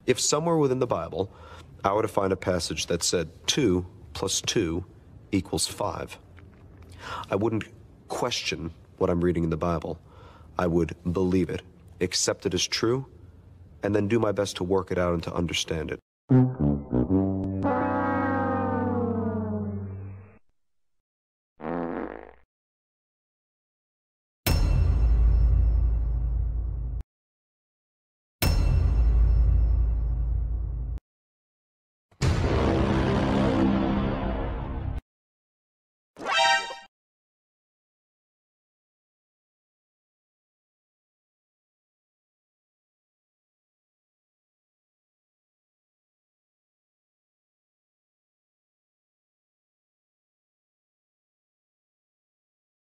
If somewhere within the Bible I were to find a passage that said 2 plus 2 equals 5, I wouldn't question what I'm reading in the Bible. I would believe it, accept it as true, and then do my best to work it out and to understand it.